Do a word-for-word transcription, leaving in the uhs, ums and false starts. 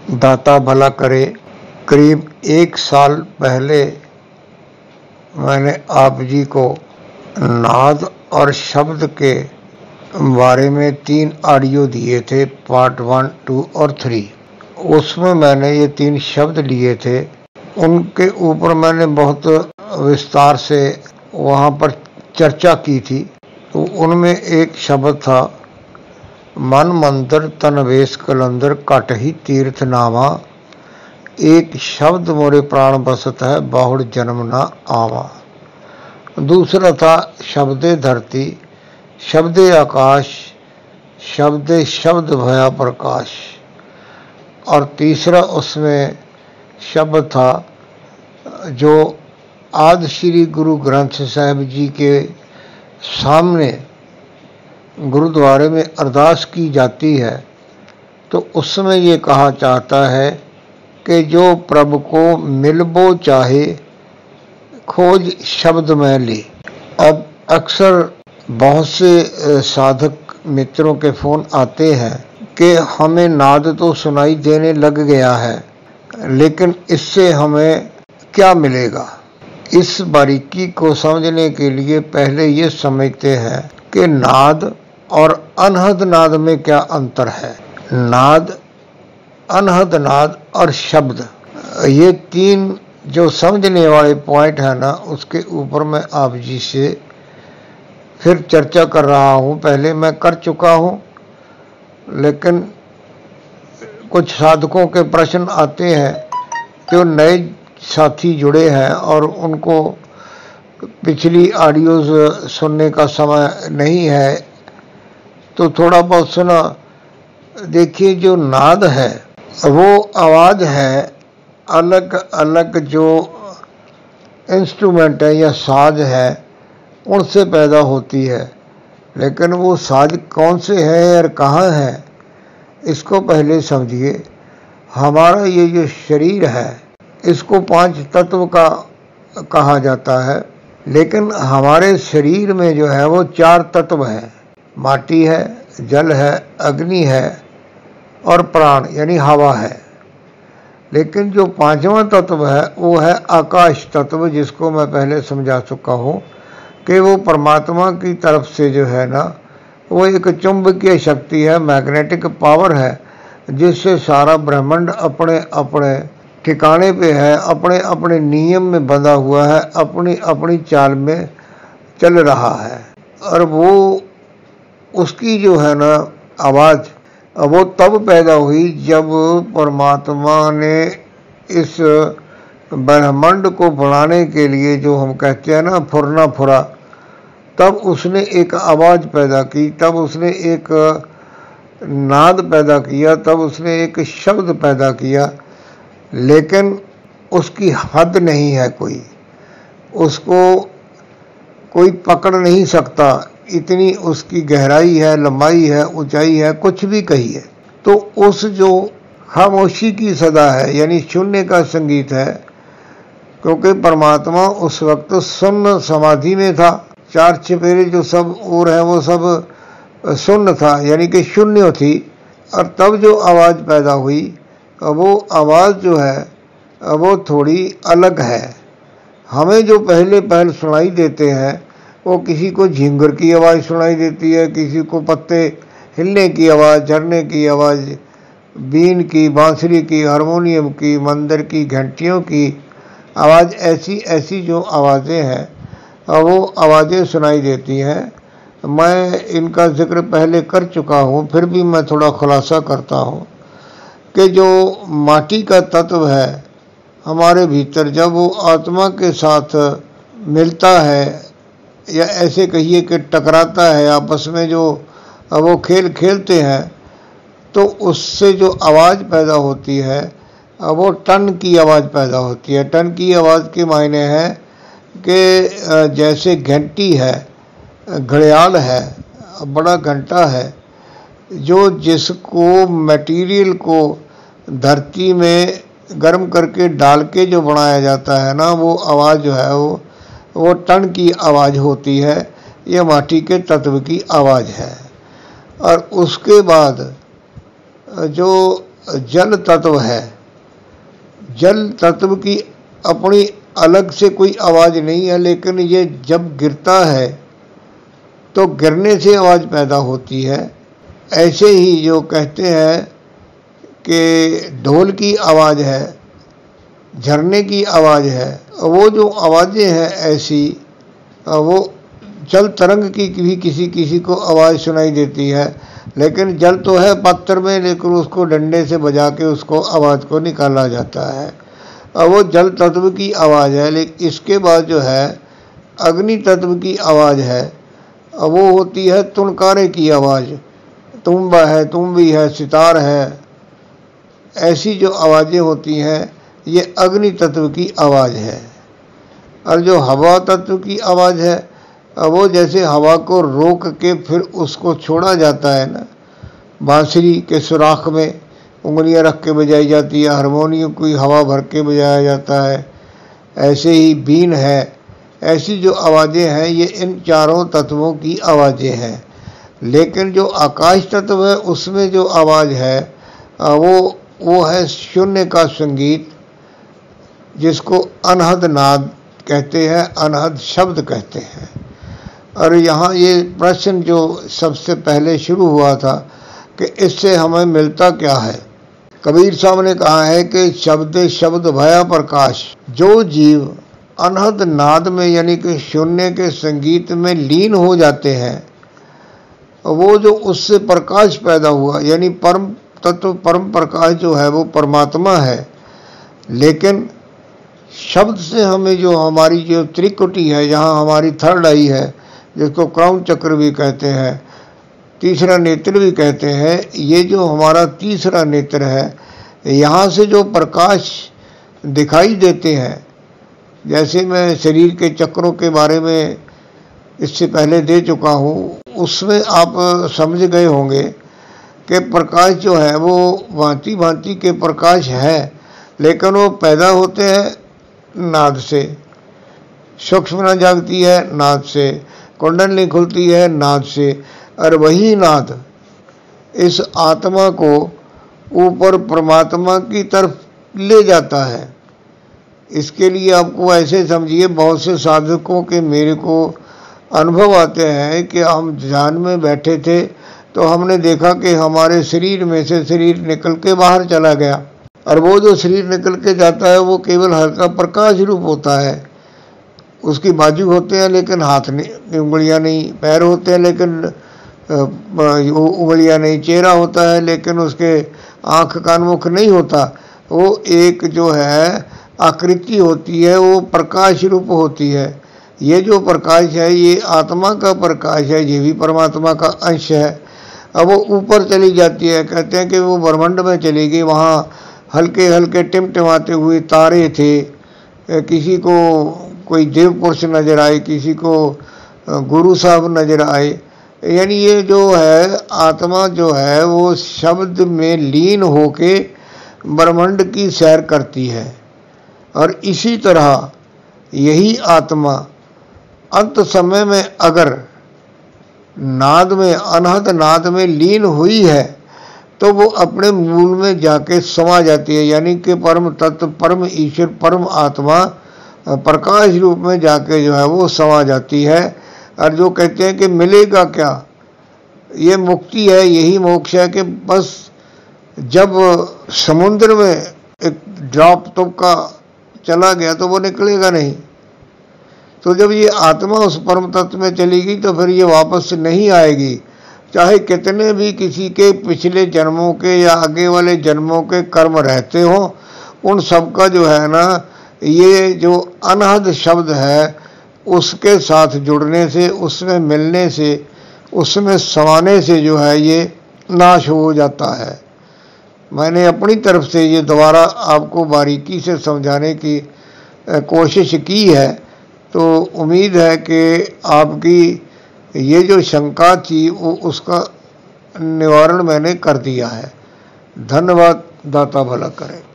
दाता भला करे। करीब एक साल पहले मैंने आप जी को नाद और शब्द के बारे में तीन ऑडियो दिए थे, पार्ट वन, टू और थ्री। उसमें मैंने ये तीन शब्द लिए थे, उनके ऊपर मैंने बहुत विस्तार से वहाँ पर चर्चा की थी। तो उनमें एक शब्द था, मन मंदिर तन वेश कलंदर काटही तीर्थ नामा, एक शब्द मोरे प्राण बसत है बाहुड़ जन्म ना आवा। दूसरा था शब्दे धरती शब्दे आकाश शब्दे शब्द भया प्रकाश। और तीसरा उसमें शब्द था जो आदि श्री गुरु ग्रंथ साहिब जी के सामने गुरुद्वारे में अरदास की जाती है। तो उसमें ये कहा चाहता है कि जो प्रभु को मिलबो चाहे खोज शब्द में ले। अब अक्सर बहुत से साधक मित्रों के फ़ोन आते हैं कि हमें नाद तो सुनाई देने लग गया है, लेकिन इससे हमें क्या मिलेगा। इस बारीकी को समझने के लिए पहले ये समझते हैं कि नाद और अनहद नाद में क्या अंतर है। नाद, अनहद नाद और शब्द, ये तीन जो समझने वाले पॉइंट है ना, उसके ऊपर मैं आप जी से फिर चर्चा कर रहा हूँ। पहले मैं कर चुका हूँ, लेकिन कुछ साधकों के प्रश्न आते हैं, जो नए साथी जुड़े हैं और उनको पिछली ऑडियोज़ सुनने का समय नहीं है, तो थोड़ा बहुत सुना। देखिए, जो नाद है वो आवाज़ है, अलग अलग जो इंस्ट्रूमेंट है या साज है उनसे पैदा होती है। लेकिन वो साज कौन से हैं और कहाँ है, इसको पहले समझिए। हमारा ये जो शरीर है, इसको पांच तत्व का कहा जाता है, लेकिन हमारे शरीर में जो है वो चार तत्व हैं। माटी है, जल है, अग्नि है और प्राण यानी हवा है। लेकिन जो पांचवा तत्व है वो है आकाश तत्व, जिसको मैं पहले समझा चुका हूँ कि वो परमात्मा की तरफ से जो है ना, वो एक चुंबकीय शक्ति है, मैग्नेटिक पावर है, जिससे सारा ब्रह्मांड अपने अपने ठिकाने पे है, अपने अपने नियम में बंधा हुआ है, अपनी अपनी चाल में चल रहा है। और वो उसकी जो है ना आवाज़, वो तब पैदा हुई जब परमात्मा ने इस ब्रह्मांड को बनाने के लिए, जो हम कहते हैं ना फुरना फुरा, तब उसने एक आवाज़ पैदा की, तब उसने एक नाद पैदा किया, तब उसने एक शब्द पैदा किया। लेकिन उसकी हद नहीं है, कोई उसको कोई पकड़ नहीं सकता। इतनी उसकी गहराई है, लंबाई है, ऊंचाई है, कुछ भी कहिए। तो उस जो खामोशी की सदा है, यानी शून्य का संगीत है, क्योंकि परमात्मा उस वक्त शून्य समाधि में था। चार चपेरे जो सब और है वो सब शून्य था, यानी कि शून्य थी। और तब जो आवाज़ पैदा हुई, वो आवाज़ जो है वो थोड़ी अलग है। हमें जो पहले पहल सुनाई देते हैं, वो किसी को झिंगर की आवाज़ सुनाई देती है, किसी को पत्ते हिलने की आवाज़, झरने की आवाज़, बीन की, बांसुरी की, हारमोनियम की, मंदिर की, घंटियों की आवाज़, ऐसी ऐसी जो आवाज़ें हैं वो आवाज़ें सुनाई देती हैं। मैं इनका जिक्र पहले कर चुका हूँ, फिर भी मैं थोड़ा खुलासा करता हूँ कि जो माटी का तत्व है हमारे भीतर, जब वो आत्मा के साथ मिलता है, या ऐसे कहिए कि टकराता है आपस में, जो वो खेल खेलते हैं, तो उससे जो आवाज़ पैदा होती है वो टन की आवाज़ पैदा होती है। टन की आवाज़ के मायने हैं कि जैसे घंटी है, घड़ियाल है, बड़ा घंटा है, जो जिसको मटेरियल को धरती में गर्म करके डाल के जो बनाया जाता है ना, वो आवाज़ जो है वो वो टन की आवाज़ होती है। ये माटी के तत्व की आवाज़ है। और उसके बाद जो जल तत्व है। जल तत्व की अपनी अलग से कोई आवाज़ नहीं है, लेकिन ये जब गिरता है तो गिरने से आवाज़ पैदा होती है। ऐसे ही जो कहते हैं कि ढोल की आवाज़ है, झरने की आवाज़ है, वो जो आवाज़ें हैं ऐसी, वो जल तरंग की भी किसी किसी को आवाज़ सुनाई देती है, लेकिन जल तो है पत्थर में, लेकिन उसको डंडे से बजा के उसको आवाज़ को निकाला जाता है, और वो जल तत्व की आवाज़ है। लेकिन इसके बाद जो है अग्नि तत्व की आवाज़ है, वो होती है तुनकारे की आवाज़। तुम्बा है, तुम्बी है, सितार है, ऐसी जो आवाज़ें होती हैं ये अग्नि तत्व की आवाज़ है। और जो हवा तत्व की आवाज़ है, वो जैसे हवा को रोक के फिर उसको छोड़ा जाता है ना, बांसुरी के सुराख में उंगलियां रख के बजाई जाती है, हारमोनियम की हवा भर के बजाया जाता है, ऐसे ही बीन है। ऐसी जो आवाज़ें हैं ये इन चारों तत्वों की आवाज़ें हैं। लेकिन जो आकाश तत्व है उसमें जो आवाज़ है वो वो है शून्य का संगीत, जिसको अनहद नाद कहते हैं, अनहद शब्द कहते हैं। और यहाँ ये प्रश्न जो सबसे पहले शुरू हुआ था कि इससे हमें मिलता क्या है, कबीर साहब ने कहा है कि शब्द शब्द भया प्रकाश। जो जीव अनहद नाद में यानी कि शून्य के संगीत में लीन हो जाते हैं, वो जो उससे प्रकाश पैदा हुआ, यानी परम तत्व परम प्रकाश जो है वो परमात्मा है। लेकिन शब्द से हमें जो हमारी जो त्रिकुटी है, यहाँ हमारी थर्ड आई है, जिसको क्राउन चक्र भी कहते हैं, तीसरा नेत्र भी कहते हैं, ये जो हमारा तीसरा नेत्र है, यहाँ से जो प्रकाश दिखाई देते हैं, जैसे मैं शरीर के चक्रों के बारे में इससे पहले दे चुका हूँ, उसमें आप समझ गए होंगे कि प्रकाश जो है वो भांति भांति के प्रकाश है, लेकिन वो पैदा होते हैं नाद से, सूक्ष्म जागती है नाद से, कुंडली खुलती है नाद से, और वही नाद इस आत्मा को ऊपर परमात्मा की तरफ ले जाता है। इसके लिए आपको ऐसे समझिए, बहुत से साधकों के मेरे को अनुभव आते हैं कि हम ध्यान में बैठे थे तो हमने देखा कि हमारे शरीर में से शरीर निकल के बाहर चला गया, और वो जो शरीर निकल के जाता है वो केवल हल्का प्रकाश रूप होता है। उसकी बाजू होते हैं लेकिन हाथ नहीं, उंगलियां नहीं, पैर होते हैं लेकिन उंगलियां नहीं, चेहरा होता है लेकिन उसके आँख कान मुख नहीं होता। वो एक जो है आकृति होती है, वो प्रकाश रूप होती है। ये जो प्रकाश है ये आत्मा का प्रकाश है, ये भी परमात्मा का अंश है। अब वो ऊपर चली जाती है, कहते हैं कि वो ब्रह्मांड में चली गई, वहाँ हल्के हल्के टिमटिमाते हुए तारे थे, किसी को कोई देव पुरुष नजर आए, किसी को गुरु साहब नजर आए। यानी ये जो है आत्मा जो है वो शब्द में लीन होके ब्रह्मांड की सैर करती है। और इसी तरह यही आत्मा अंत समय में अगर नाद में, अनहद नाद में लीन हुई है तो वो अपने मूल में जाके समा जाती है, यानी कि परम तत्व, परम ईश्वर, परम आत्मा प्रकाश रूप में जाके जो है वो समा जाती है। और जो कहते हैं कि मिलेगा क्या, ये मुक्ति है, यही मोक्ष है कि बस जब समुद्र में एक ड्रॉप तुपका चला गया तो वो निकलेगा नहीं। तो जब ये आत्मा उस परम तत्व में चली गई तो फिर ये वापस नहीं आएगी, चाहे कितने भी किसी के पिछले जन्मों के या आगे वाले जन्मों के कर्म रहते हों, उन सब का जो है ना ये जो अनहद शब्द है उसके साथ जुड़ने से, उसमें मिलने से, उसमें समाने से जो है ये नाश हो जाता है। मैंने अपनी तरफ से ये दोबारा आपको बारीकी से समझाने की कोशिश की है, तो उम्मीद है कि आपकी ये जो शंका थी वो उसका निवारण मैंने कर दिया है। धन्यवाद। दाता भला करे।